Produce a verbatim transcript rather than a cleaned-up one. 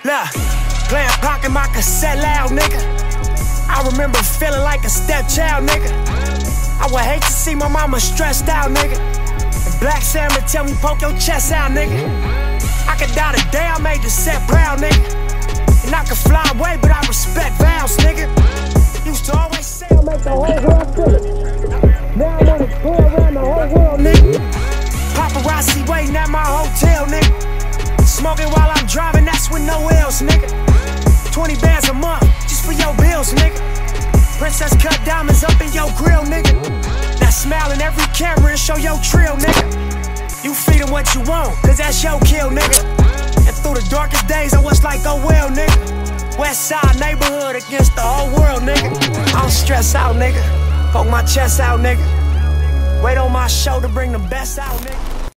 Look, playing pocket my cassette loud, nigga. I remember feeling like a stepchild, nigga. I would hate to see my mama stressed out, nigga. And Black Sam would tell me, poke your chest out, nigga. I could die the day I made the set proud, nigga. And I could fly away, but I respect vows, nigga. Used to always say I'll make the whole world feel it. Now I wanna go around the whole world, nigga. Paparazzi waiting at my hotel, nigga. Smoking while I'm driving, that's with no else, nigga. twenty bands a month, just for your bills, nigga. Princess cut diamonds up in your grill, nigga. Now smile in every camera and show your trill, nigga. You feed them what you want, cause that's your kill, nigga. And through the darkest days, I was like, oh well, nigga. West side neighborhood against the whole world, nigga. I don't stress out, nigga. Poke my chest out, nigga. Wait on my show to bring the best out, nigga.